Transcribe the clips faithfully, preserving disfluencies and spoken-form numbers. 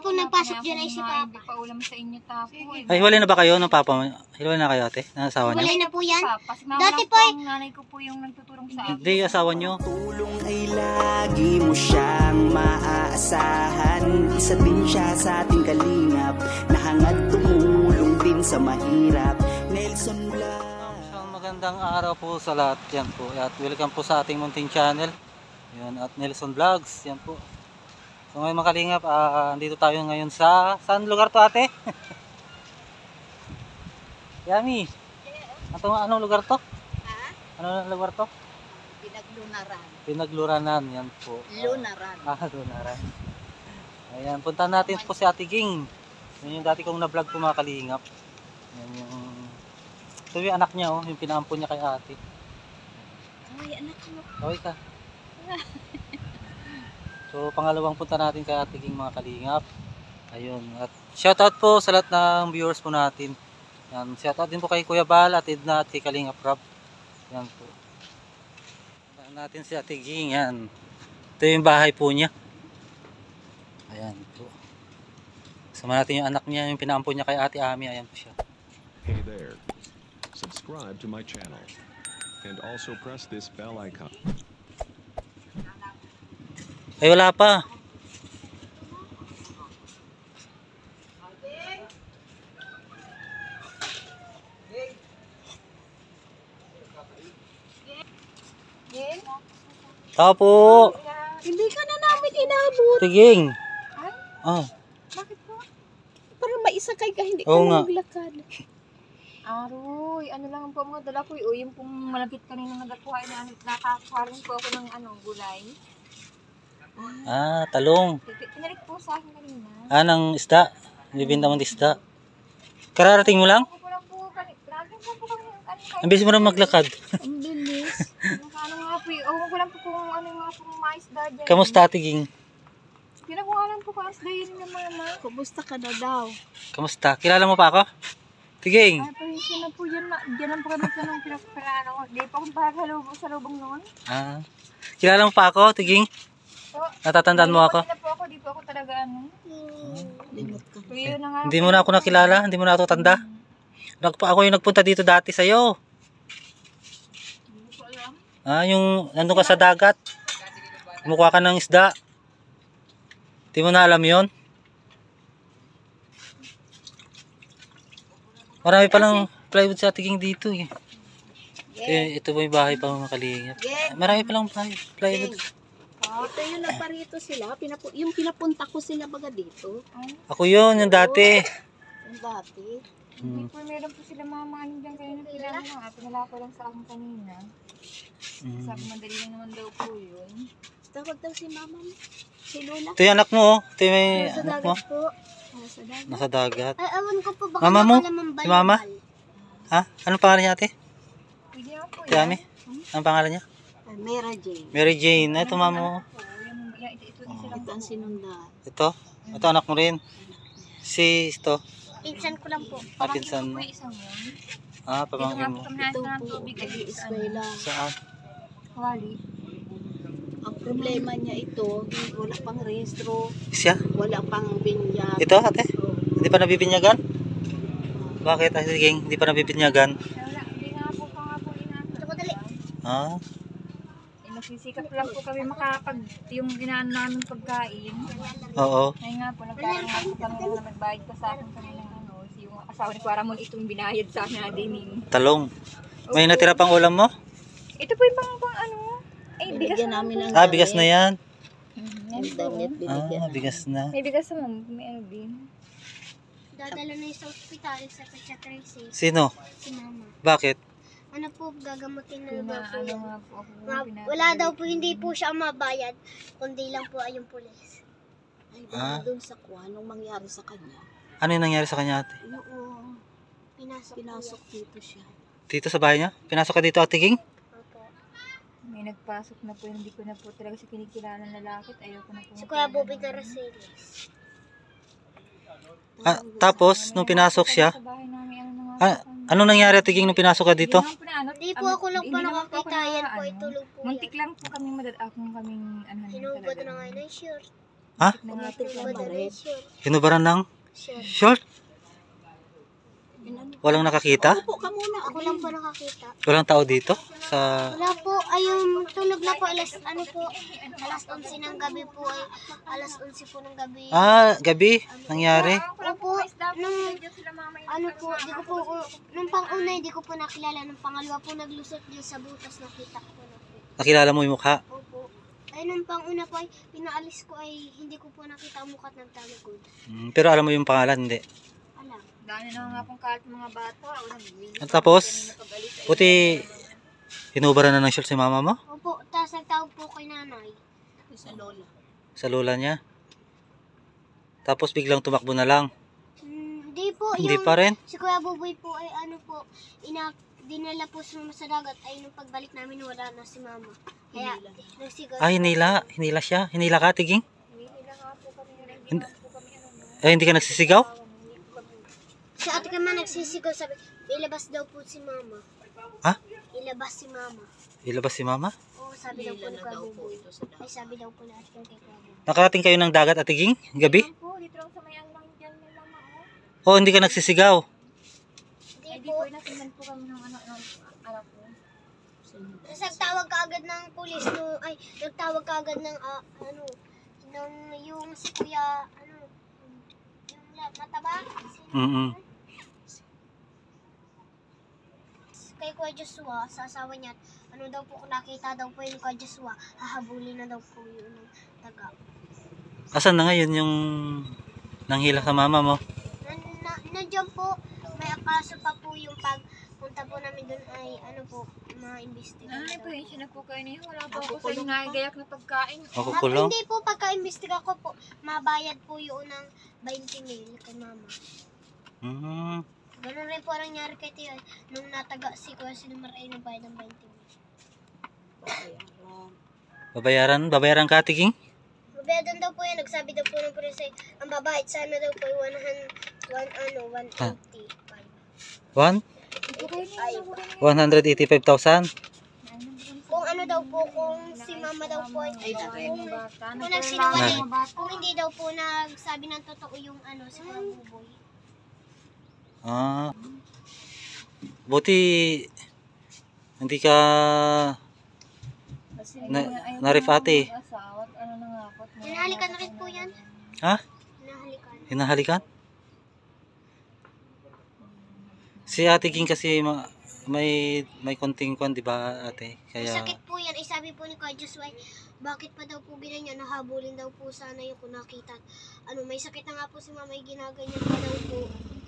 po nagpasok dyan ay si Papa. Hindi pa ulam sa inyo tapo. Ay, hiwalay na ba kayo ng papa mo? Hiwalay na kayo ate? Ng asawa niyo? Walay na po yan. Dati Dati po po ang nanay ko po yung nagtutulong sa akin. Hindi, asawa niyo. Tulong ay lagi mo siyang maaasahan. Isa din siya sa ating kalingap, nahangad tumulong din sa mahirap. Nelson Blas. Isang magandang araw po sa lahat. Yan po. At welcome po sa ating munting channel. Yan, at Nelson Vlogs. Yan po. So ngayon mga kalingap, uh, andito tayo ngayon sa saan lugar to ate? Yami. Ato, anong lugar to? Ha? Anong lugar to? Pinaglunaran. Pinagluranan. Yan po. Lunaran. Ah, lunaran. Ayan, punta natin po si Ate Ging. Yan yung dati kong na-vlog po mga kalingap. Yan yung... Ito yung anak niya, oh, yung pinaampon niya kay ate. Ay, anak mo. Okay ka. So, pangalawang punta natin kay Ate Ging mga kalingap. Ayun. At shoutout po sa lahat ng viewers po natin. Yan. Shoutout din po kay Kuya Bal, at Edna, at kay Kalingap Rob. Yan po. Punta natin si Ate Ging. Yan. Ito yung bahay po niya. Ayan po. Sama natin yung anak niya, yung pinaampon niya kay Ate Ami. Ayan po siya. Hey there. Subscribe to my channel. And also press this bell icon. Ay, wala pa. Tao po. Hindi ka na namin inabot. Tiging. Ay? Oh. Bakit po? Para maisakay ka, hindi Oo ka nga. maglakad. Aroy, ano lang po mga dala ko, o yung pong malagkit kanina nagakuha na nakakuha rin po ako ng ano, gulay. Ah, talong. Pinarik po sa akin kanina. Ah, ng isda. Bibinta mo ng isda. Kararating mo lang? Ako po lang po, kanina po po kami ng kanina. Ang bilis mo na maglakad. Ang bilis. Ano nga po, ewan ko lang po kung ano nga pong maisda dyan. Kamusta, Tiging? Pinakuha lang po kung asda yun ng mama. Kumusta ka na daw? Kamusta? Kilala mo pa ako? Tiging. Ay, pahisya na po yan. Diyan lang po kami ka nung pinagparaan ako. Di pa akong pagkalubong sa lubong noon. Ah. Kilala mo pa ako, Tiging? So, Natatandaan mo ako? Hindi po ako, di po ako talaga ano. Limot ka. So, yun na nga. Hindi mo na ako nakilala? Hindi mo na ako tanda? Nagpa ako yung nagpunta dito dati sa'yo. Hindi ko alam. Ah, yung nandun ka sa dagat. Kumukuha ka ng isda. Hindi mo na alam yon. Marami palang plywood sa Tiging dito eh. Eh, ito ba yung bahay pa mga kalingap? Marami palang plywood. Ito yung nagparito sila, pinapu yung pinapunta ko sila baga dito. Ako yun, yung dati. Yung dati. Hindi po, meron po sila mga mga ano dyan kayo na kilala lang. At pinala ko lang sa akin kanina. Mm. Sabi madali lang naman daw po yun. Tawag daw si mama mo. Si Lola. Ito yung anak mo oh. Ito yung may Nasa anak mo. dagat po. Nasa dagat. Nasa dagat. Ay, awan ko po baka Mama mo? makalaman Si mama? Ha? Anong pangalan niya ate? Pwede nga po Si Ami? Anong pangalan niya? Ah, Mera Jane. Mary Jane. Ito mama mo. Oo, yan, yan, ito, ito, ito, Ito ang sinundan. Ito? Ito anak mo rin. Si ito. Pinsan ko lang po. Ah, pinsan mo. po isang yun. Ah, Dito nga pamangkin po mo. kami Ito nasa ng po, tubig. Ay, ano, nag-i-eskwela. Saan? Kawali. Ang problema niya ito, wala pang rehistro, Siya? wala pang binyag. Ito ate? Hindi pa nabibinyagan? Bakit? Ay, sige, hindi pa nabibinyagan. Wala, hindi nga po pa nga po inaano. Ito ko dali. Ah, Eh, nagsisikap lang po kami makakapag, yung ginaan namin pagkain. oo. Ay nga po, nagkaroon nga po kami na nagbayad pa sa akin kanilang ano, si yung asawa ni Quaramon itong binayad sa akin na din. Talong. May natira pang ulam mo? Ito po yung pang, pang ano, ay bigas Binigyan na namin ng Ah, bigas na yan. Yan Ang po. damit, binigyan Ah, namin. bigas na. May bigas na ma'am, may ano din. Dadala na yung sa ospital sa Pechatrese. Sino? Si mama. Bakit? Ano po, gagamutin na Pina, daw po ano yan. nga po ako. Nga, pinapabili. wala daw po, hindi po siya mabayad, kundi lang po ay yung pulis. Ay, Ah. baka doon sa kuha, nung mangyari sa kanya. Ano yung nangyari sa kanya ate? Oo, Pinasok, pinasok po dito siya. Dito sa bahay niya? Pinasok ka dito Ate Ging? yan. Opo. May nagpasok na po, hindi ko na po talaga si kinikilala ng lalaki at ayoko na po. Si Kuya Bobby Caraceles. Ah, tapos, nung pinasok siya, Sa bahay namin, ano na nga ah, po, ano. anong nangyari Ate Ging nung pinasok ka dito? Hindi naman po na ano, Hindi po ano, ako lang hindi pa naman po ako nakakita, yan na, po, ano, itulog po yan. Muntik lang po kami madadakong kaming ano na Hinubad talaga. na nga ng shirt. Ha? Nangatik na Wala marit. na sure. Hinubaran ng Sure. short? Walang nakakita? Upo ka muna. Ako lang po nakakita. Walang tao dito? Sa... Wala po, ayun, tulog na po, alas, ano po, alas onse ng gabi po, ay, alas onse po ng gabi. Ah, gabi? Nangyari? Opo, nung, ano po, di ko po, nung pang-una, di ko po nakilala, nung pangalawa po, naglusot din sa butas, nakita ko po na po. Nakilala mo yung mukha? Opo. Ay, nung pang-una po, ay, pinaalis ko, ay, hindi ko po nakita ang mukha at nagtalikod. Mm, pero alam mo yung pangalan, hindi. Alam. Dami na nga pong kalat ng mga bata. O, nagbibigay. At tapos, puti, hinubaran na ng short si mama mo? Opo, tapos nagtawag po kay nanay. Sa lola. Sa lola niya? Tapos biglang tumakbo na lang? Hmm, Hindi po, Hindi yung, pa rin? si Kuya Buboy po, ay, ano po, ina, dinala po si mama sa dagat, ay, nung pagbalik namin, wala na si mama. Kaya, nagsigaw. Ah, hinila. Hinila siya. Hinila ka, tiging? Hindi nila nga po kami yun. Hindi Hin- nga po kami ano. no? Eh, hindi ka nagsisigaw? Si ate ka man nagsisigaw, sabi, ilabas daw po si mama. Ha? Ilabas si mama. Ilabas si mama? Oo, sabi daw po ni Nila na Kuya daw po Buboy. ito sa Ay, sabi daw po na ate kay Kuya Buboy. Nakarating kayo ng dagat at tiging? Gabi? Yan po, dito lang sa may ano lang dyan nila mga O, oh. hindi ka nagsisigaw? Hindi Ay, di po. po, natingnan po kami ng ano, ano, anak ko. Tapos nagtawag ka agad ng pulis no, ay, nagtawag ka agad ng, ah, ano, ng, yung si Kuya, ano, yung la- mataba? Sino? Mm-mm. Kay Kuya Joshua, sa asawa niya, ano daw po, kung nakita daw po yung Kuya Joshua, hahabulin na daw po yun ng taga. Asan na ngayon yung nanghila sa mama mo? Na, na, nandiyan po, may akaso pa po yung pagpunta po namin doon ay, ano po, ma-investiga. Ay, po yun, siya na po kayo niya. Wala po Ako ako sa kulong pa. nagayak na pagkain. Ako Ma'am, kulong? hindi po, pagka-investiga ko po, mabayad po yun ng twenty mil kay mama. Hmm. Ganun rin po ang nangyari kay Tiyo. Nung nataga si Kuya Silmar ay nabayad ng twenty mil. Babayaran? Babayaran ka, tiging? Mabayadan daw po yan. Nagsabi daw po ng pulis ay ang babayad sana daw po ay one hundred, one, ano, one eighty-five. One? Ay, one hundred eighty-five thousand? kung ano daw po, kung si mama daw po ay, Ay, tatay kung, mo. kung nagsinungaling, kung hindi daw po nagsabi ng totoo yung ano, si Kuya Buboy. Ah. Buti hindi ka na, narifate. Asawa, ano na nga po. Hinahalikan na rin po yan. Ha? Hinahalikan. Hinahalikan? Si Ate King kasi ma- may may konting kwan, di ba, ate? Kaya Sakit po yan. Ay sabi po ni Kuya Joshua, bakit pa daw po binanyan? Nahabulin daw po sana yung kung nakita. Ano, may sakit na nga po si mama, ay ginaganyan pa daw po.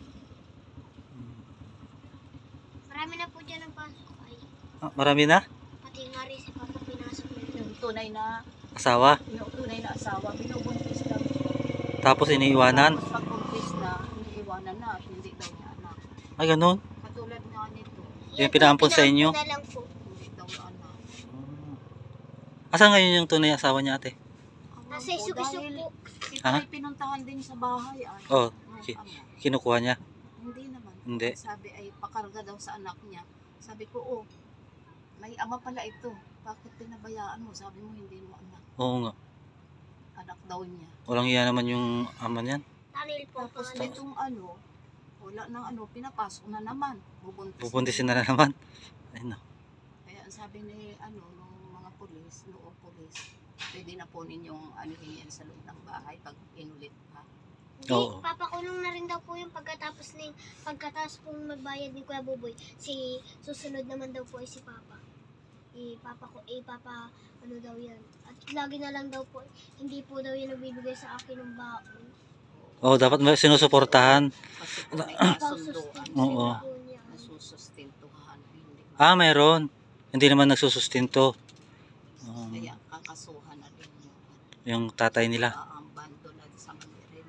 Marami na po dyan ang pasok. Ay, ah, marami na pati nga rin si Papa pinasok na yun. Yung tunay na, asawa. yung tunay na asawa, binubuntis lang. Tapos iniiwanan. Tapos pag buntis na, iniiwanan na at hindi daw niya anak. Ay, ganun. Katulad nga nito, Yung pinaampon sa inyo? pinaampon na lang po. hindi daw na anak. Asan ngayon yung tunay asawa niya, ate? Nasa Opo, isuk-isuk dahil po. ito Ha? ay pinuntahan din sa bahay ay. Oh, ng ki- ama. kinukuha niya. Hindi naman. Hindi. Sabi ay pakarga daw sa anak niya. Sabi ko, oh, may ama pala ito. Bakit pinabayaan mo? Sabi mo hindi mo anak. Oo nga. Anak daw niya. Walang iya naman yung ama niyan. Tanil po. Tapos pangalan. itong ano, wala nang ano, pinapasok na naman. Bubuntis. Pupuntisin na naman. Ay, no. Kaya ang sabi ni ano, nung mga pulis, noo pulis, pwede na po ninyong anuhin yan sa loob ng bahay pag inulit pa. Hindi, Oo. papakulong na rin daw po yung pagkatapos ng pagkatapos pong magbayad ni Kuya Buboy. Si susunod naman daw po ay si Papa. Eh, Papa ko, eh, Papa, ano daw yan. At lagi na lang daw po, hindi po daw yung nagbibigay sa akin ng baon. Oh, dapat may sinusuportahan. Kasi po may kasunduan Pausustin Oo. po niya. na susustentuhan. Hindi. Ah, mayroon. Hindi naman nagsusustinto. Um, Kaya kakasuhan na din yung yung tatay nila. aambando na sa Mandarin.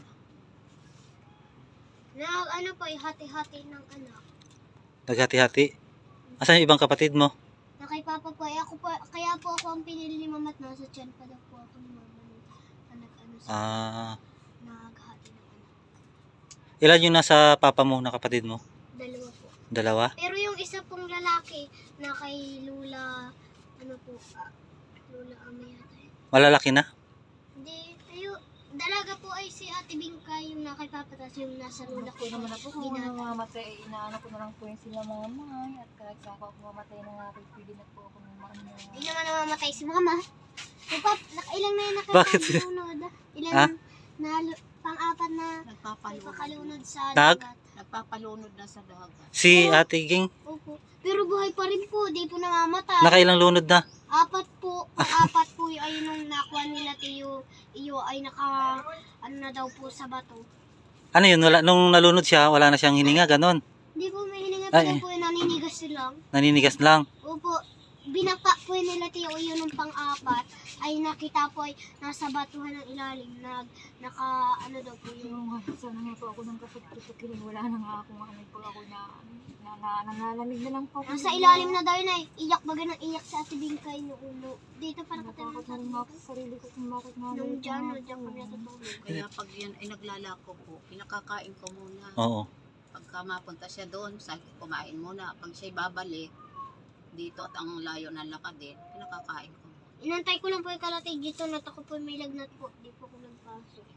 Na ano po, eh, hati-hati ng anak. Naghati-hati. Asan yung ibang kapatid mo? Na kay Papa po, eh, ako po, kaya po ako ang pinili ni Mama at nasa tiyan pa daw po ako ni Mama nung na nag-ano sa Ah, naghati ng anak. ilan yung nasa papa mo na kapatid mo? Dalawa po. Dalawa? Pero yung isa pong lalaki na kay Lula, ano po, ah, Lula Ama yata eh. Malalaki na? Hindi, ayo, dalaga po ay si Ate Bingka yung nakaipapatas yung nasa luna ko. Ako naman na po kung Binata. namamatay, ay inaano ko na lang po yung sila mamay. At kahit sa ako mamatay na nga, pwede na po ako ng mga ano. Hindi naman namamatay si mama. Papa, ilang na yung Bakit? nakapalunod? Ilang Ha? na, pang-apat na Nagpapalunod. napakalunod sa Nag? dagat. Nagpapalunod na sa dagat. Si Ate Ging, Opo. Pero buhay pa rin po, di po namamatay. nakailang lunod na. Apat po, ang apat po y- ay nung nakuha nila tiyo, iyo ay naka, ano na daw po sa bato. Ano yun, wala, nung nalunod siya, wala na siyang hininga, ganon. Hindi po may hininga Ay. po po, naninigas lang. Naninigas lang. Opo, binaka po nila tiyo iyo nung pang-apat, ay nakita po ay nasa batuhan ng ilalim, nag, naka, ano daw po Pero yun. nga, sana nga po ako ng kapag-tutukin. Wala na nga ako nga ano po ako na, na, na, nanlalamig na lang po ako. Nasa ilalim na daw yun ay, iyak baga ng iyak sa Ate Bingkay noong ulo. Dito pa nakatayo Natakot sa na Ate rin ako Bingkay. sa sarili ko kung bakit nga. Nung ganito dyan, nga no, dyan po. kami natutulog. Kaya pag yan ay naglalako po, pinakakain ko muna. Oo. Pagka mapunta siya doon, sabi ko, kumain muna. Pag siya'y babalik, dito at ang layo ng lakad din, pinakakain ko. Inantay ko lang po yung kalatig dito, nat ako po may lagnat po. Di po ako nagpasok.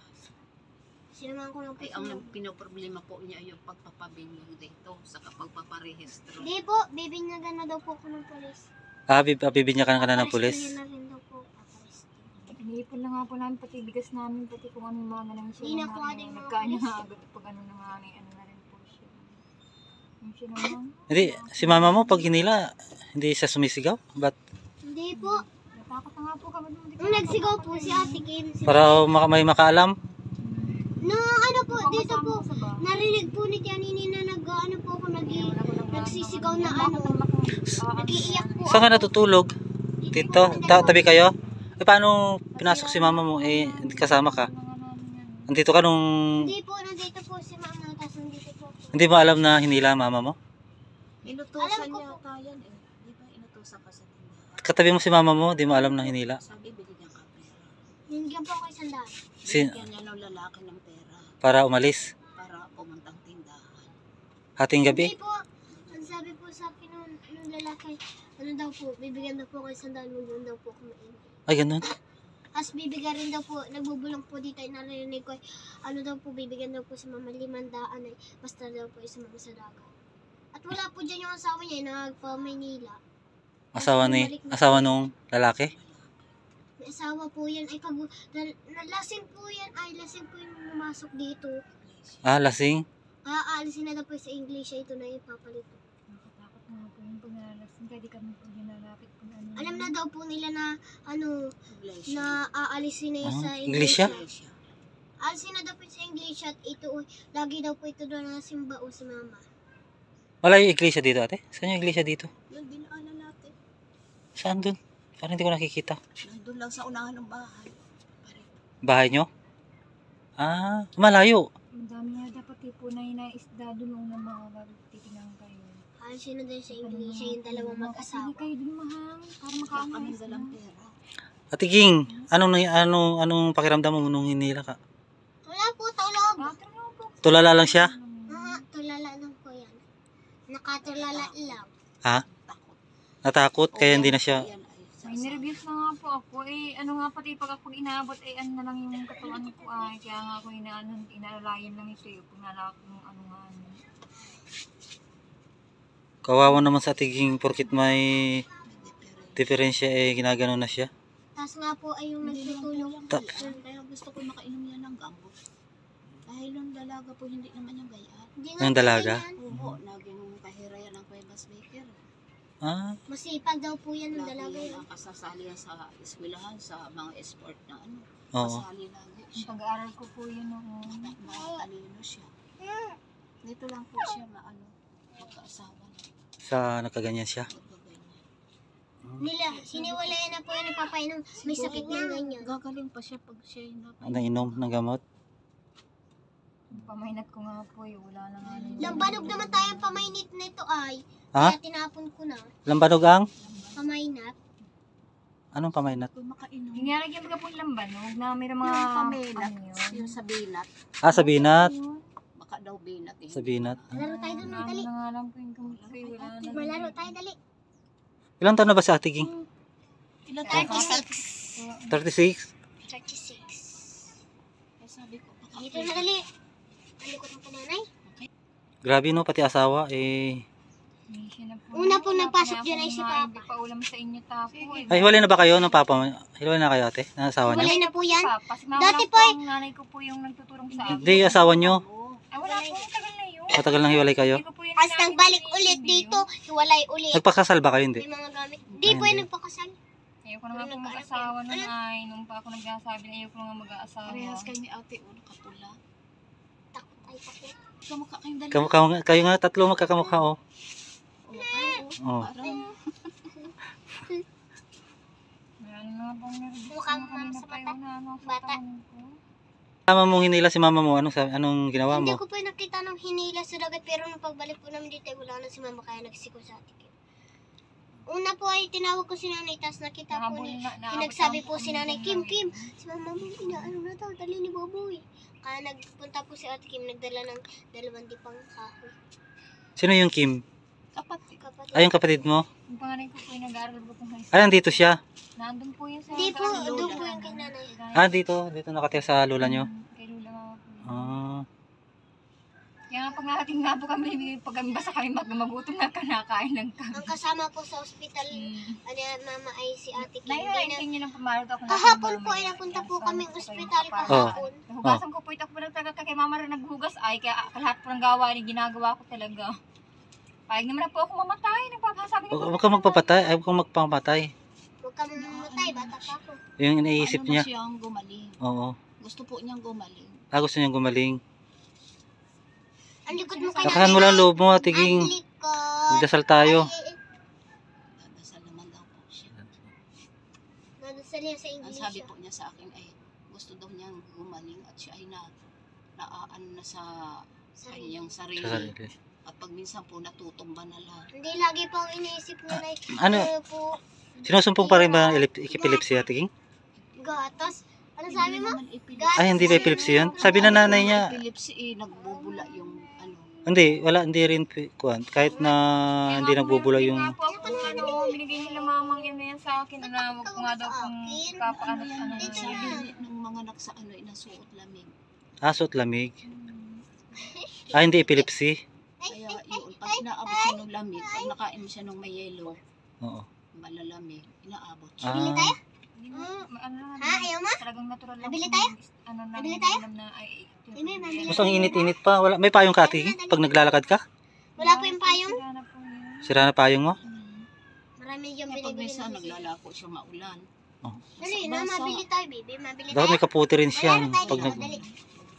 Sinamahan ko lang po Ay, si ang Ma'am. pinoproblema po niya yung pagpapabinyag dito sa pagpaparehistro. Di po, bibinyagan na daw po ako ng polis. Ah, bib- ah, bibinyakan ka na ng pulis. Paparestuhin na rin daw po. Paparestuhin. Iniipon na nga po namin pati bigas namin, pati kung ano mga nang siya. Di na mga po ano, ating mga nagkaanya pulis. nga agad pag ano na nga, may ano na rin po siya. Yung siya naman, Hindi, si mama mo, pag hinila, hindi siya sumisigaw? Ba't? Hindi po. natakot na nga po kami. nung hindi Nung kami nagsigaw po makakapatid. si Ate Kim. Si Para maka- may makaalam? No, ano po, Kung dito kasama po. ko sa bahay. Narinig po ni Tianini na nag, ano po ako, nag, nagsisigaw na ano. Nag-iiyak po. Saan ka natutulog? Dito? Ta- tabi kayo? Eh, paano pinasok si mama mo? Eh, hindi kasama ka? Nandito ka nung... Hindi po, nandito po si Mama, tapos nandito po. ako. Hindi mo alam na hinila mama mo? Inutusan Alam ko niya po. tayo eh. Di ba inutusan ka sa tindahan? Katabi mo si mama mo, di mo alam na hinila? Sabi, binigyan ka pera. Nandiyan po ako isang daan. Si, Binigyan niya ng lalaki ng pera para umalis. para pumuntang tindahan. Hating Hindi gabi? po, ang sabi po sa akin nung, nung lalaki, ano daw po, bibigyan daw po ako isang daan, huwag daw po ako mainit. Ay, ganun. Tapos bibigyan rin daw po, nagbubulong po dito, ay narinig ko, ay, ano daw po, bibigyan daw po sa mama limandaan, ay basta daw po isa mga sa dagat. At wala po dyan yung asawa niya, nagpa-Maynila. Asawa ni, asawa nung lalaki? May asawa po yan, ay pag, na, nalasing po yan, ay lasing po yung pumasok dito. Ah, lasing? Aalisin na daw po sa English, ay ito na yung papalito. Nakatakot na nga po yung pag nalalasing ka, di kami po ginalapit kung ano. Alam na daw po nila na, ano, Iglesia. na aalisin na yun Ah, sa Iglesia? Iglesia. Aalisin na daw po sa English at ito, lagi daw po ito doon na simba o si mama. Wala yung iglesia dito, ate? Saan yung iglesia dito? Yun, dinaanan natin. Saan dun? Parang hindi ko nakikita. Nandun lang sa unahan ng bahay. Pare. Bahay nyo? Ah, malayo. Ang dami nga dapat tipo na inaisda doon nung na mga bago titingnan kayo. Aalisin na daw sa English yung dalawang mag-asawa. Sige kayo dun mahang, para Kaya makaano kami isda. dalang pera. Ate Ging, anong, nang- anong, anong pakiramdam mo nung hinila ka? Wala po, tulog. Bakit mo po? Tulala lang siya? Ah, tulala lang po yan. Nakatulala lang. Ha? Takot. Natakot kaya hindi na siya... Yan ay May sasama. nervyos na nga po ako. Eh, ano nga pati pag ako inaabot, eh, ano na lang yung katawan ko ay. Kaya nga ako inaano, inalalayan lang ito yung pag nalak ng ano nga. Ano. Kawawa naman sa Ate Ging porkit may May different. diferensya eh ginagano na siya. Tapos nga po ay yung Hindi lang po nagtutulong. yan. Ta- Kaya, kaya gusto ko makainom yan ng gamot. Dahil yung dalaga po hindi naman yung gayaan. Hindi Yung po dalaga? ganyan. Oo, lagi nung kahirayan ng Cuevas Baker. Ah, Masipag daw po yan ng Lagi dalaga yung yun. nakasasali yan sa eskwelahan, sa mga sport na ano. oo. Kasali lagi Yung siya. pag-aaral ko po yun noon. Matalino siya. Dito lang po siya maano, magkaasawa na. Sa nakaganyan siya. Magkaganyan. Nila, siniwalayan na po yan nagpapainom. May sakit na ganyan. Gagaling pa siya pag siya yung napay. Nainom ng gamot. Yung pamainat ko nga po, yung wala na nga. yun. Lambanog naman tayong pamainit na ito ay. Ha? Kaya tinapon ko na. Lambanog ang? Pamainat. Anong pamainat? Kung makainom. Yung nalagyan mga pong lambanog na may mga... Yung paminat, ano yun? yung sa binat, Ah, sa binat. baka daw binat eh. Sa binat. Laro tayo doon, Ano dali. na nga lang po yung gamot ko, yung wala na. Malaro tayo, dali. Ilang taon na ba si Ate Ging? Ilan thirty-six. thirty-six? thirty-six. Dito na dali. Ang likod ng pananay. Grabe no, pati asawa eh. Hindi siya na po. Una po Wala nagpasok na dyan ay po si nga, Papa. Hindi pa ulam sa inyo tapo. eh. Ay, hiwalay na ba kayo ng papa mo? Hiwalay na kayo ate? Ng asawa niyo? Walay na po yan. Papa, si mama Dati lang po po ay- ang nanay ko po yung nagtuturong sa akin. Hindi, asawa niyo. Ay, wala po, tagal na yun. Matagal nang hiwalay kayo? Hindi ko po yun As sinabi nagbalik sa ulit video. dito, hiwalay ulit. Nagpakasal ba kayo? Hindi. May mga gamit. Di po Ay, yung hindi. nagpakasal. Ayoko na nga po mag-asawa nun ay. Nung pa ako nagsasabi na ayoko na nga mag-asawa. Parehas kayo ni ate, o nakapula. Takot ay takot. Kamukha kayong dalawa. Kamu, kamu, kayo nga tatlo magkakamukha oh. O, kayo, o. Oh. Parang, Meron na nga pong nervous Mukha na mo kanina sa pa bata. yun na ano sa Bata. taon ko. Tama mong hinila si mama mo. Anong, sabi- anong ginawa Hindi mo? ko po nakita ng hinila sa dagat pero nung pagbalik po namin dito ay wala na si mama kaya nagsiko sa atin. Una po ay tinawag ko si nanay tapos nakita po Nahabol ni na- naabot pinagsabi lang po si kami nanay ng Kim nanay. Kim si mama mo inaano na daw dali ni Boboy. Kaya nagpunta po si Ate Kim nagdala ng dalawang dipang kahoy. Sino yung Kim? kapatid. Kapatid. Ay, yung kapatid mo? Yung panganay ko po yung nag-aaral po kung high school. Ay, andito siya. Nandun po yun sa... Hindi po, sa- doon po yung kay nanay. Ah, dito. Dito nakatira sa lula nyo. Mm, Kay Lula mama po yun. Ah. Kaya nga pag nakating nga po kami, pag kami basta kami mag magutom na kanakain lang kami. Ang kasama po sa ospital Mm. ano yan, mama ay si Ate Kim. Hindi na, Naihain niyo ng pumarot ako. kahapon po ay napunta po kami ng ospital kahapon. Nahugasan ko po ito po nagtaga kay mama rin naghugas ay kaya lahat po ng gawa ni ginagawa ko talaga. Payag naman na po ako mamatay. Nagpapasabi Huwag huwag kang magpapatay. Ay, huwag kang magpapatay. Huwag ka mamatay, bata pa ako. Yung iniisip ano niya. na siyang gumaling. Oo. Gusto po niyang gumaling. Ah, gusto niyang gumaling. Ang likod mo kay Lakasan mo lang loob mo, tiging. Ang likod. Magdasal tayo. Ay, Dadasal naman daw po siya. nadasal niya sa Ang English. sabi po niya sa akin ay gusto daw niyang gumaling at siya ay na naaan na sa Sarili. kanyang Sa sarili. sarili. At pag minsan po natutumba na lang. Hindi lagi po ang iniisip niya na Ano? ano po, Sinusumpong pa rin ba ang epilepsy, tiging? gatas. Ano sabi mo? naman epilepsy. Gatas. Ay, hindi ba epilepsy yun? Sabi na nanay niya. Epilepsy eh, nagbubula yung ano. Hindi, wala, hindi rin pi- kuwan. Kahit na hindi nagbubula yung... Nga po ako, ano, binigay nila mamang yun na yan sa akin. Na wag ko nga daw kung papaano Ano ano yan, ano. sabi ng mga anak sa ano, inasuot lamig. Aso at lamig. Ah, hindi epilepsy. Kaya yun, pag inaabot siya ng lamig, pag nakain mo siya ng may yellow, Oo. malalamig, inaabot siya. Ah, Mm, ano lang, Ha? Ayaw mo? talagang natural lang. Nabili kung tayo? Ano na, Nabili tayo? alam na ay... Hindi, nabili. mas ang init-init pa. Wala, may payong ka, tiging? Pag naglalakad ka? Wala po yung payong. Sira na po yun. Sira na payong mo? Marami yung Kaya pag binibili minsan mo. naglalako siya maulan. Dali na, mabili tayo, baby. Mabili Dapat tayo. may kaputi rin siya. Wala na tayo Pag dito, nag... dali.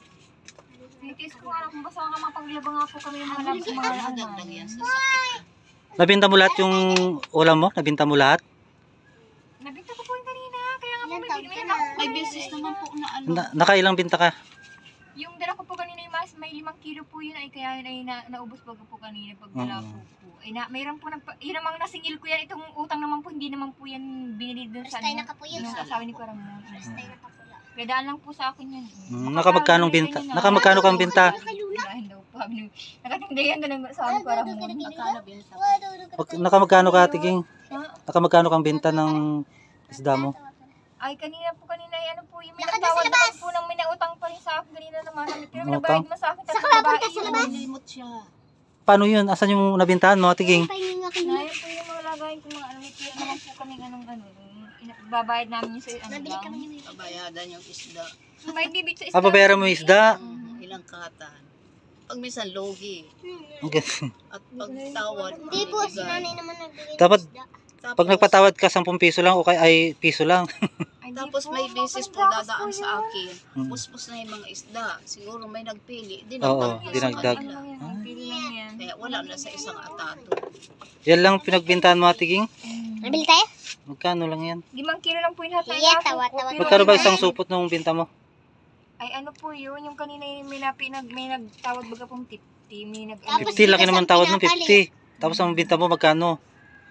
Tinitis ko nga lang kung basta nga mapaglabang nga po kami yung mga labs, mga Kaya ano. dagdag yan sa sakit. Nabinta mo lahat yung ulam mo? Nabinta mo lahat? Nabinta ko po yung kanina, kaya nga po Ilan may taon may ka may na? May business naman po na ano. Na, nakailang binta ka? Yung dala ko po kanina yung mas may limang kilo po yun ay kaya yun ay na, naubos bago po kanina pag dala Oo. po po. Ay na, mayroon po nagpa, yun namang nasingil ko yan, itong utang naman po, hindi naman po yan binili dun sa Rastay ano. na kapuyan. Yung asawa ni Kuramon. Rastay na kapula. Kaya daan lang po sa akin yan. Hmm, nakamagkanong binta? Nakamagkano kang binta? Dahil daw po. Nakatindayan doon sa asawa ni Kuramon. Magkano binta? Pag, nakamagkano ka, tiging? Ha? Nakamagkano kang binta ng isda mo? Ay, kanina po, kanina, ay ano po, yung may Lakad na nagtawad sa labas! naman po ng may nautang pa rin sa akin kanina naman. Pero may Utang? nabayad naman sa akin. Sa Tapos kalabang babae ka sa yun. labas! Nilimot siya. Paano yun? Asan yung nabintahan mo, tiging? Pahingi nga kayo. Ngayon po yung mga lagayin ko mga ano, may kaya naman po kami anong ano, ina- babayad namin yung sa ano Nabili lang. kami yung Kabayadan yung isda. May bibig sa Ah, babayaran mo yung isda? Mm, ilang katan. Pag minsan logi. Okay. At pag tawad, Hindi po, si bibigay. nanay naman nagbigay ng Dapat- isda. Tapos, Pag nagpatawad ka, ten piso lang o kaya ay piso lang. Ay, di tapos po, may mga business po pandrakas dadaan po sa yun. akin. Mm. Puspos na yung mga isda. Siguro may nagpili. Oo, Dinagdag niya sa dinagdag. Ano kanila. lang yan, ang pili lang yan. Kaya wala na sa isang atato. Yan lang pinagbintahan mo, tiging? Nabili tayo? Magkano lang yan? Limang kilo lang po yung lahat na Iya, inako tawa, ko, tawa. pero Magkano ba ano, isang supot ng binta mo? Ay ano po yun, yung kanina yung may, napi, nag, may nagtawad baga pong fifty, may nag, Tapos, fifty, laki bigas naman ang tawad mo, pinapali. fifty. Tapos ang binta mo, magkano?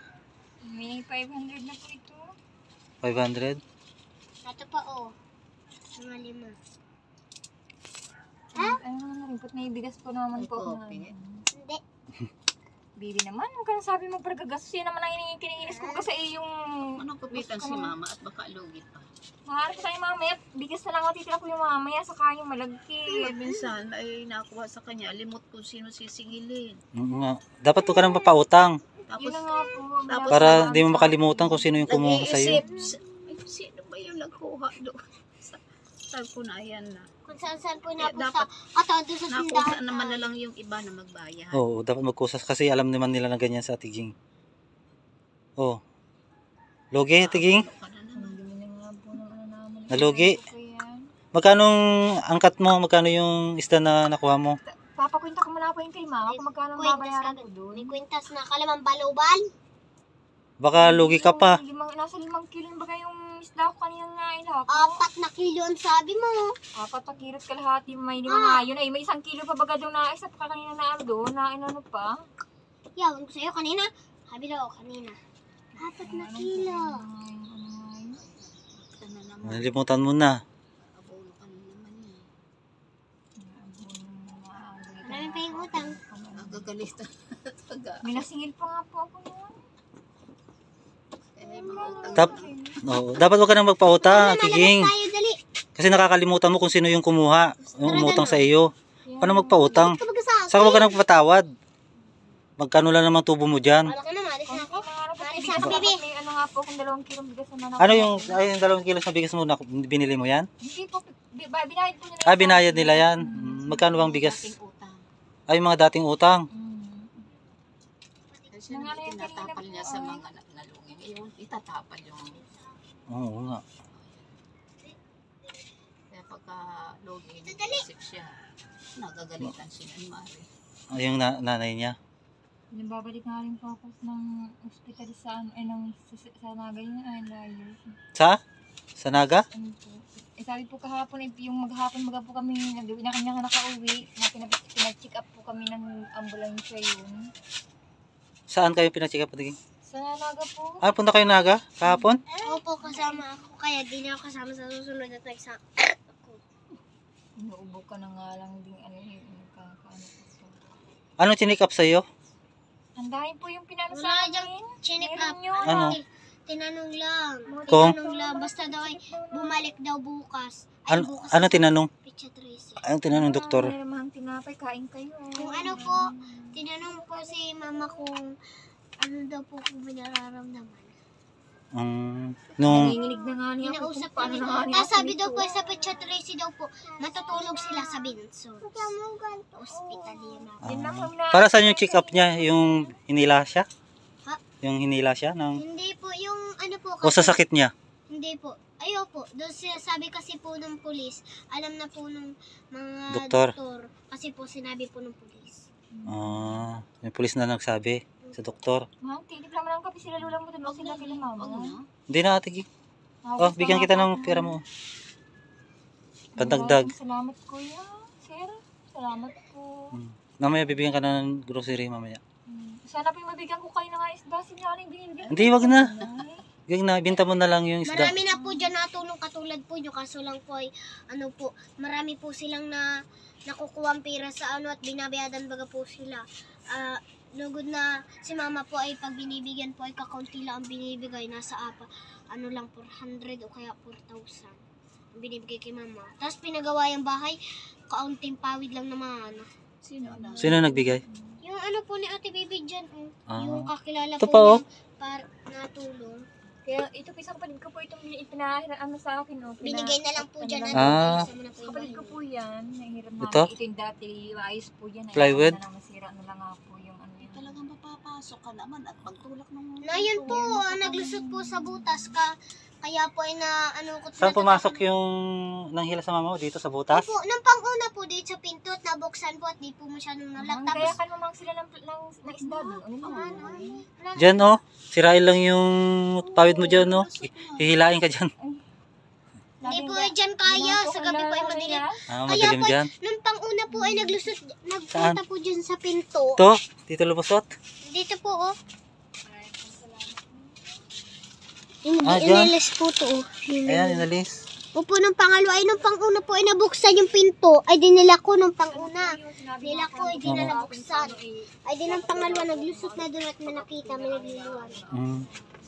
may five hundred na po ito. five hundred? Ito pa, oh. Mga lima. Ano naman na rin, may bigas po naman May po. coffee. Hindi. Bibi naman, huwag ka nang sabi mo pagkagastos. Yan naman ang ini- kiniinis ko kasi eh, yung... Anong kupitan si mama at baka lugi pa. Maharap tayo mamaya. Bigas na lang ako titira ko yung mamaya. Saka yung Eh, malagkit. minsan ay nakuha sa kanya, limot kung sino sisingilin. Oo nga. Dapat huwag ka nang papautang. Tapos, Yun na nga po. Tapos, Para di mo makalimutan kung sino yung kumuha sa'yo. nag-iisip, "Ay, sino ba yung nagkuha doon? Sa- Sabi ko na, ayan na. Kung saan-saan po Eh, na po sa dapat, kataon doon sa nakuha tindahan. naman na lang yung iba na magbayad. Oo, dapat magkusas kasi alam naman nila na ganyan sa tiging. Oh. Lugi, tiging? Ano ka na naman? Hindi na nga po ng ano namin. Nalugi. Ayan. Magkanong angkat mo? Magkano yung isda na nakuha mo? Papakwenta ko muna po yung kay mama kung magkano ang Kwintas babayaran agad. ko doon. May kwintas na kalamang balubal. Baka lugi ka pa. Limang, nasa limang kilo yung bagay yung isda ko kanina nga ilako. Apat na kilo ang sabi mo. Apat na kilot kalahati. May lima nga yun. Ay, may isang kilo pa baga doon na isa pa kanina na ano doon. Na inano pa. Yawan ko sa'yo kanina. Sabi daw kanina. Apat na kilo. Ay, ano nga yun. Basta na naman. Nalimutan mo na. Abono ka na naman eh. Marami pa yung utang. Nagagalitan. Taga. May nasingil pa nga po ako noon. Eh, mga utang Tap. na. Oo, dapat huwag ka nang magpautang, Malabas tiging. tayo, dali. Kasi nakakalimutan mo kung sino yung kumuha. Yung umutang sa iyo. Paano magpautang? Ito baga sa akin. Saka huwag ka nang patawad. Magkano lang naman tubo mo dyan? Wala ka na, maris na ako. Maris Bigas na ako, ako, baby. may ano nga po kung dalawang kilong bigas naman ako. Ano yung, ay, yung dalawang kilos na bigas mo na binili mo yan? Hindi po, bi- ba- binayad po nila. Ah, binayad nila yan. Mm, Magkano bang bigas? Dating utang. Ay, yung mga dating utang. Mm. Kasi Mga naman ano yung tinatapal kanina niya po, sa ay. mga na- nalungin. Ngayon, itatapal yung... Oo nga. Kaya pagka logi, nag-isip siya. Nagagalitan si Mari. Ay, yung na- nanay niya. Nababalik nga rin po ako ng hospital sa ano, eh, ng, sa, sa Naga yun, ay, layo. Sa? Sa Naga? Ano po. Eh, sabi po kahapon, eh, yung maghapon baga po kami, nag- na kanya nakauwi, na pinag- pinag-check up po kami ng ambulansya yun. Saan kayo pinacheck up? Tiging? Sa Naga po. Ah, punta kayo Naga? Kahapon? Opo, kasama ako. Kaya di na ako kasama sa susunod na exam. Inuubo ka na nga lang din, ano yun, kakaano po po. Ano chinik up sa'yo? Ang dahil po yung pinano Wala sa dyan. akin. Chinik Meron up. yun. Ano? Ti- Tinanong lang. Kung? Tinanong lang. Basta daw ay bumalik daw bukas. Ay, Ano, bukas. ano tinanong? Pizza Tracy. Anong tinanong doktor? May namang tinapay, kain kayo. Kung ano po, tinanong po si mama kung ano daw po kung may nararamdaman. Um, nung, Nanginginig na nga niya ako Kinausap kung paano namin. na nga niya Tapos ako sabi daw nito. po sa Pizza Tracy daw po, matutulog sila sa Binso. Hospital yun na. Yun lang ah, lang na. para saan yung check up niya? Yung hinila siya? Ha? Yung hinila siya? Ng, Hindi po, yung ano po o sa sakit niya? Hindi po. Ayaw po. Doon siya sabi kasi po ng pulis, alam na po ng mga Doktor. doktor. Kasi po sinabi po ng pulis. Ah, yung pulis na nagsabi sa doktor. Ma'am, tilip naman ang kape sila lulang mo. Tulog sila kila mama. Wag na. Hindi na ate. Hawas Oh, pa bigyan nga kita po ng ako. pera mo. Maraming Pandagdag. Salamat kuya. Sir, salamat po. Hmm. Mamaya bibigyan ka na ng grocery mamaya. Hmm. Sana po yung mabigyan ko kayo ng isda. Sinyari yung binibigyan. Hindi, wag na. Ay. Yung na, binta mo na lang yung isda. Marami na po dyan natulong katulad po nyo. Kaso lang po ay, ano po, marami po silang na nakukuha ang pera sa ano at binabayadan baga po sila. Ah, lugod na si mama po ay pag binibigyan po ay kakaunti lang ang binibigay. Nasa apa, ano lang four hundred o kaya four thousand ang binibigay kay mama. Tapos pinagawa yung bahay, kaunting pawid lang naman. Sino na? Sino nagbigay? Yung ano po ni Ate Baby dyan, oh. Ah. Yung kakilala Ito po pa, oh. niya, par natulong. Kaya ito po isang kapatid ko po itong pinahira ano sa akin. Oh. Pina- Binigay na lang po dyan. ano Ano, Ah. isa mo na po yung Kapatid ko bahay. po yan. Nahiram na. Ito? Ito yung dati. Ayos po yan. Plywood? Ayaw na masira na lang nga po yung ano yun. Talagang mapapasok ka naman at pagtulak ng... Na yun po, ah, naglusot po sa butas ka. Kaya po ay na ano ko. Saan pumasok yung nanghila sa mama mo? Dito sa butas? Po, nung pang-una po dito sa pinto at nabuksan po at di po masyadong nalak. Ang kaya Tapos, ka naman sila ng, ng, ng isda doon. Ano naman? ano, Diyan oh. Sirain lang yung pawid mo dyan oh. Hihilain ka dyan. hindi po ay dyan kaya. Sa gabi po ay madilim. Ah, Kaya madilim po, dyan. nung pang-una po ay naglusot, Saan? nagpunta po dyan sa pinto. Ito, dito lumusot. Dito po, oh. Hindi, Ah, dyan? inalis po to, oh. Yun, Ayan, inalis. Opo, nung pangalawa, ay nung panguna po, ay nabuksan yung pinto. Ay, dinila ko nung panguna. Nila ko, ay di na nabuksan. Ay, di nung pangalawa, naglusot na doon at may nakita, may nagluluwan. Mm.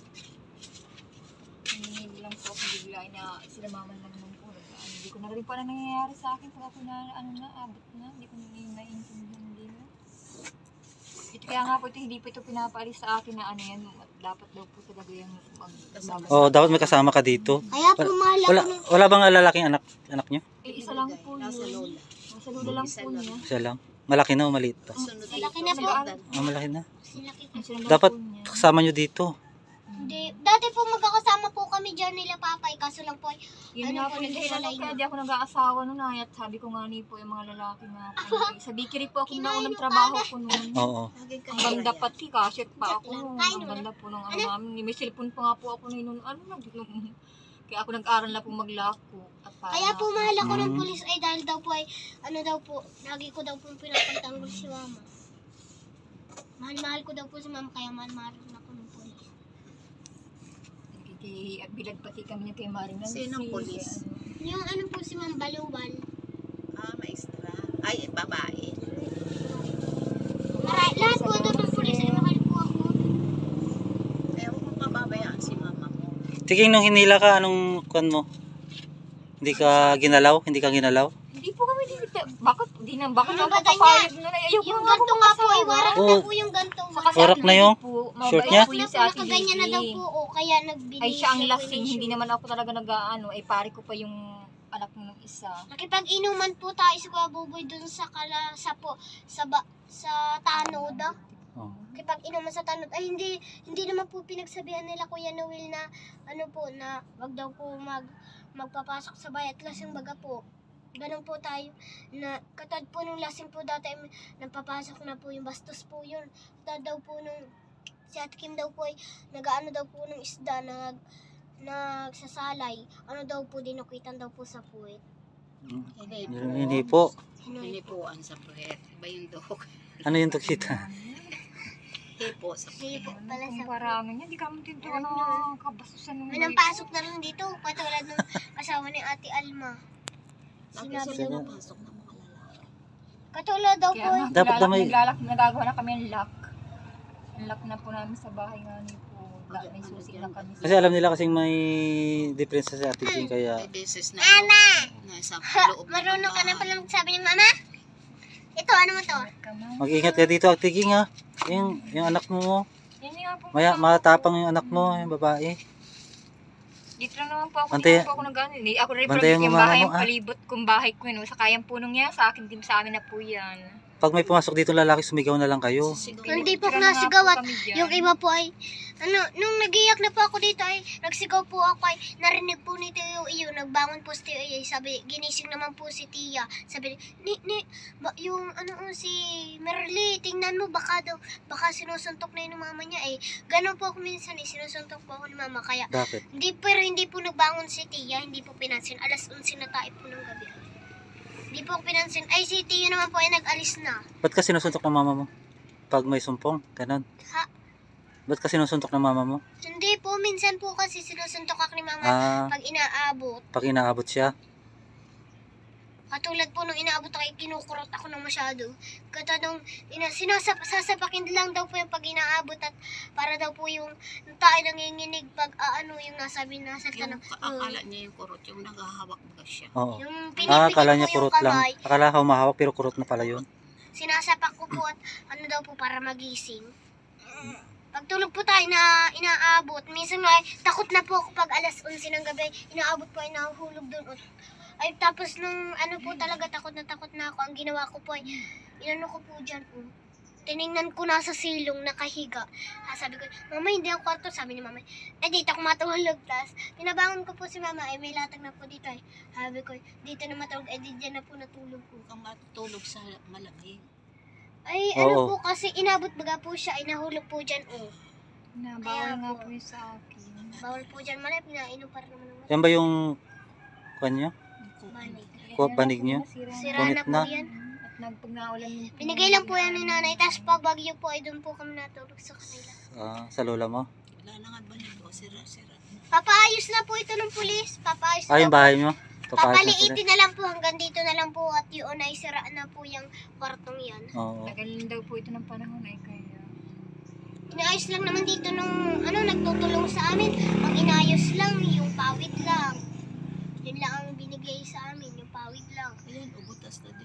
Hindi lang po ako bigla na sila mama lang naman po. Ano, hindi ko na rin po na nangyayari sa akin pag ako na ano na, abot na. Hindi ko na naiintindihan din. Ito kaya nga po ito, hindi po ito pinapaalis sa akin na ano yan. Dapat daw po talaga yung mag Oh, dapat may kasama ka dito. Kaya po, mahal ako Wala, nung... wala bang lalaking anak anak niyo? Eh, isa lang po yun. Nasa lola. Nasa lula lang po niya. Isa lang. Malaki na o maliit pa? Sunod Malaki na po. Ah, malaki na. Silaki ko. Isa lang Dapat po niya. kasama niyo dito. Hindi. Dati po magkakasama po kami dyan nila papay. Kaso lang po, ay, Yun ano nga po, po yung dahilan naghiwalay kaya na. di ako nag-aasawa noon ay at sabi ko nga ni po yung mga lalaki nga po. Sa bikiri po ako Kinain naunang mo trabaho pa ko noon. Oo. Ang ganda pati kasit pa ako. lang. Kain Ang mo ganda po ng ano namin. May cellphone pa nga po ako noon. Ano nag Kaya ako nag-aral na po maglako. At para Kaya po mahal ako ng Mm. pulis ay dahil daw po ay, ano daw po, lagi ko daw po pinapantanggol si mama. Mahal-mahal ko daw po si mama, kaya mahal-mahal ako ng pulis. Kay bilag pati kami niya kay Marina. Sinong pulis? Yung ano po si Ma'am Baluwal. Ah, maestra. Ay, babae. Mara, lahat po doon ng pulis ay mahal po ako. Kaya huwag mong pababayaan si mama mo. Tiging nung hinila ka, anong kwan mo? Hindi ka ginalaw? Hindi ka ginalaw? Hindi po kami dito. Bakit? Hindi na. Bakit Ano ako ba papayag na? Ayaw ko Yung nga po ganto nga po ay mag-asawa. warak Oo. na po yung ganto. Sa kasi Warak Ate na yung Lily po, short mabait niya? po Warak na yung po, si Ate nakaganyan na daw Lily. po o kaya nagbili. Ay siya ang po lasing, ng hindi shoe. naman ako talaga nag-ano, ay pare ko pa yung anak ng isa. Nakipag-inuman po tayo sa Kuya Buboy dun sa kala, sa po, sa ba, sa Tanod. ah. Oh. Nakipag-inuman sa Tanod. Ay hindi, hindi naman po pinagsabihan nila Kuya Noel na, ano po, na wag daw po mag, magpapasok sa bayat lasing baga po. Ganun po tayo, na katad po nung lasing po dati, ay nagpapasok na po yung bastos po yun. Katad daw po nung, si Ate Kim daw po ay, nag-ano daw po ng isda, nag, nagsasalay. Ano daw po, dinukitan daw po sa puwet. Hindi po. Hindi po. Hindi po ang sa puwet. Iba yung dog. Ano yung tuksita? Hindi po sa Sige po, pala Kung sa parang niya, hindi kami tinto ano, kabasusan ng may nampasok na rin dito, katulad ng asawa ni Ate Alma. Lagi Sinabi sila daw, napasok ng mga lalaki. katulad daw po, Kaya nga, Dapat naglalak, na may- naglalak, nagagawa na kami ng lock. Ang lock na po namin sa bahay nga ni po. La, may susi na kami. Kasi alam nila kasing may diferensya sa Ate Jing kaya May beses na ano, nasa loob ng marunong ka na bahay. palang sabi ni Mama? Ito, ano mo to? mag-ingat ka dito Ate Jing ha. Yung, yung anak mo, Yan nga po. maya, matapang yung anak mo, yung babae. Dito lang naman po ako, Bantay- dito po ako nag-ano. Hindi ako rin bantayan mo yung mama bahay, mo, yung ah. palibot kong bahay ko. No? Sa kayang punong yan, sa akin din sa amin na po yan. Pag may pumasok dito lalaki, sumigaw na lang kayo. Sigaw. Hindi po Tira na nga nasigaw po at kami dyan. yung iba po ay, ano, nung nagiyak na po ako dito ay, nagsigaw po ako ay, narinig po ni Tiyo Iyo, nagbangon po si Tiyo Iyo, sabi, ginising naman po si Tia, sabi, ni, ni, ba, yung, ano, oh, si Merly, tingnan mo, baka daw, baka sinusuntok na yun ng mama niya, eh, ganun po ako minsan, eh, sinusuntok po ako ni mama, kaya, Bakit? hindi, pero hindi po nagbangon si Tia, hindi po pinansin, alas unsi na tayo po ng gabi. Hindi po ako pinansin, ay si Tia naman po ay nag-alis na. Ba't ka sinusuntok ng mama mo? Pag may sumpong, ganun. Ha? Ba't ka sinusuntok ng mama mo? Hindi po, minsan po kasi sinusuntok ako ni mama Ah, pag inaabot. pag inaabot siya. Katulad po nung inaabot ako, ay kinukurot ako ng masyado. Kata nung ina, sinasap, sasapakin lang daw po yung pag inaabot at para daw po yung, yung tayo nanginginig pag ah, ano yung nasabi na sa Yung tanong. akala niya yung kurot, yung naghahawak ba siya. Oo. Yung Ah, pinipigil akala ko niya yung kurot lang. kamay, Akala ka humahawak pero kurot na pala yun. sinasapak ko po at ano daw po para magising. Pagtulog po tayo na inaabot, minsan nga takot na po ako pag alas onse ng gabi, inaabot po ay nahuhulog doon. Ay tapos nung ano po talaga takot na takot na ako, ang ginawa ko po ay inano ko po dyan po. Tiningnan ko na sa silong nakahiga. Ah, sabi ko, mama hindi ang kwarto, sabi ni mama. Eh dito ako matulog. Tapos tinabangon ko po si mama, ay may latag na po dito ay. Sabi ko, dito na matulog, eh di dyan na po natulog ko. Kung matutulog sa malamig. Ay Oo. ano po kasi inabot baga po siya, ay nahulog po dyan oh. Na, Kaya bawal nga po. po yun sa akin. Bawal po dyan malap, pinainom pa rin naman ng Yan ba yung kwan niyo? banig. Kuha banig niyo? Sira Punit na po na. yan. At nag, pag naulan yung... Binigay lang po yan ni nanay, tapos pag bagyo po ay doon po kami natulog sa kanila. Ah, sa lola mo? Wala na nga ba nito? Sira-sira. Papaayos na po ito ng pulis. Papaayos na Ay, yung po. bahay nyo. Papayos na Papaliitin na lang po hanggang dito na lang po at yun ay sira na po yung kwartong yan. Oo. Tagal daw po ito ng panahon ay kaya. Inaayos lang naman dito nung ano nagtutulong sa amin. Ang inayos lang yung pawid lang. Yun lang ang binigay sa amin, yung pawid lang. Ayun, ubutas na din.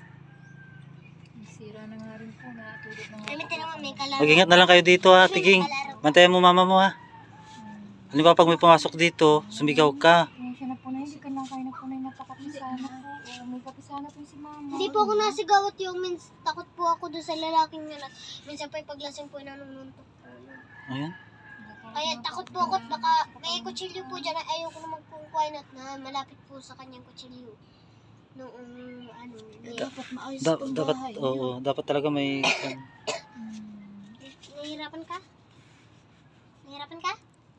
Sira na nga rin po, natulog na nga. Alam mo naman may kalaro. Mag-ingat na lang kayo dito ha, Tiging. Bantayan mo mama mo ha. Halimbawa pag may pumasok dito, sumigaw ka. Kaya siya na po na, hindi ka lang kayo na po na napakapisana po. O, may kapisana po si mama. Hindi po ako nasigaw at yung mins, takot po ako doon sa lalaking yun at minsan po yung paglasing po nanununtok. Ayan. Kaya takot po ako at baka may kutsilyo po dyan. Ayoko na magpungkuhain at na malapit po sa kanyang kutsilyo. Noong ano, eh, Dapat maayos Da- itong dapat, bahay. oo, dapat talaga may... nahihirapan ka? Nahihirapan ka?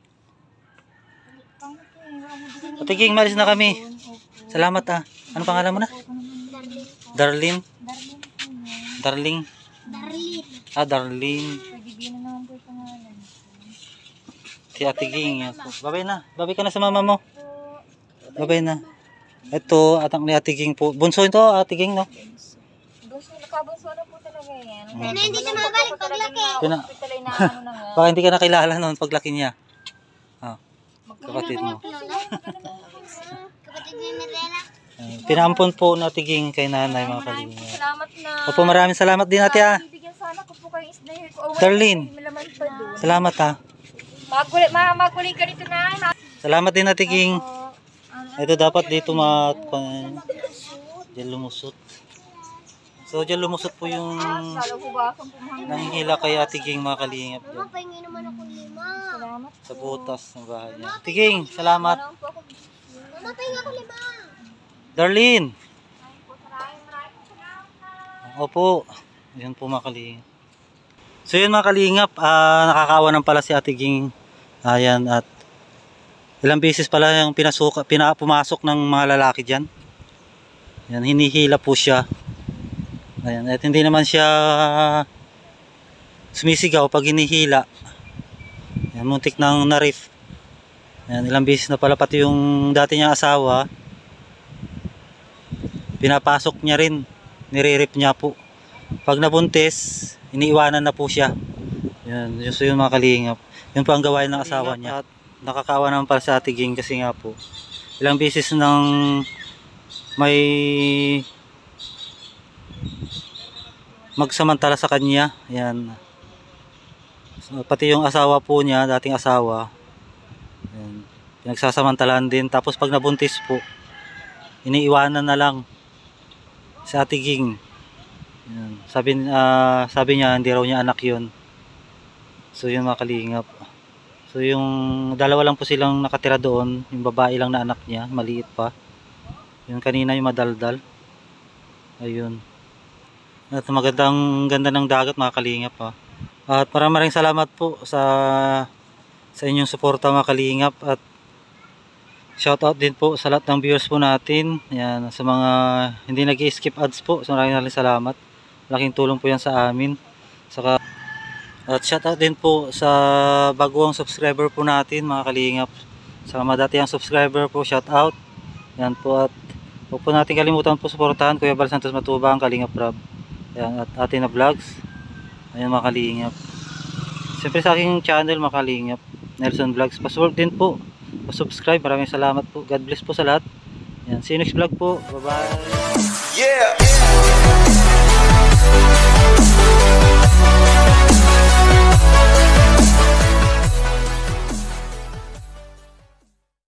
Tiging, malis na kami. Salamat ha. Ano pangalan mo na? Darlene. Darling? Darling? Darlene. Ah, Darlene. Pagiging na naman po yung pangalan. Si Ate Ging. Yan po. Babay na. Babay ka na sa mama mo. Babay na. Ito, atang ni Ate Ging po. Bunso ito, Ate Ging, no? Bunso, nakabunso na po talaga yan. Ano, hindi siya mabalik paglaki. Pina- Hospital ay na ano na nga. Baka hindi ka nakilala noon paglaki niya. Ah, kapatid mo. Kapatid ni Mirela. Ah, pinaampon po na Ate Ging kay nanay, mga Maraming kalingap. salamat na. Opo, maraming salamat din ate ha. Bibigyan sana ko po kayo isda yun. Oh, Darlene. Malaman pa doon. Salamat ha. Maguli, ma maguling ka dito na. Ma Salamat din Ate Ging. ano, Ito dapat dito mat... Diyan lumusot. So diyan lumusot po yung lalo hugasan po mga nangihila kay Ate Ging, mga kalingap. Mama, pahingi naman ako lima. salamat. Sa butas ng bahay niya. Ate Ging, salamat. Ano po ako. Mama, pahingi ako lima. Darlene. Maraming maraming salamat. Opo. Yan po mga kalingap. So yun mga kalingap, ah, nakakawa ng pala si Ate Ging. Ayan, at ilang beses pala yung pinasuka, pina, pumasok ng mga lalaki dyan. Yan, hinihila po siya. Ayan, at hindi naman siya sumisigaw pag hinihila. Ayan, muntik nang narif. Ayan, ilang beses na pala pati yung dati niyang asawa. Pinapasok niya rin, nire-rip niya po. Pag nabuntis, iniiwanan na po siya. Yan, yun, so yun mga kalingap. Yun po ang gawain ng asawa niya. At nakakawa naman pala sa Ate Ging kasi nga po, ilang beses nang may magsamantala sa kanya. Yan. So, pati yung asawa po niya, dating asawa, yan, pinagsasamantalaan din. Tapos pag nabuntis po, iniiwanan na lang sa Ate Ging. Yan. Sabi, uh, sabi niya hindi raw niya anak yun. So yun mga kalingap. So yung dalawa lang po silang nakatira doon, yung babae lang na anak niya, maliit pa. Yung kanina yung madaldal. Ayun. At magandang ganda ng dagat mga kalingap ha. At maraming maraming salamat po sa sa inyong suporta mga kalingap, at shoutout din po sa lahat ng viewers po natin. Yan, sa mga hindi nag-skip ads po, so maraming maraming salamat. Laking tulong po yan sa amin. Saka, at shoutout din po sa baguang subscriber po natin mga kalingap. Sa mga dati ang subscriber po, shoutout. Yan po, at huwag po natin kalimutan po suportahan Kuya Bal Santos Matubang, Kalingap Rob. Yan, at atin na vlogs. Ayan mga kalingap. Siyempre sa aking channel mga kalingap, Nelson Vlogs. Password din po, pa-subscribe. Maraming salamat po. God bless po sa lahat. Yan, see you next vlog po. Bye bye. Yeah.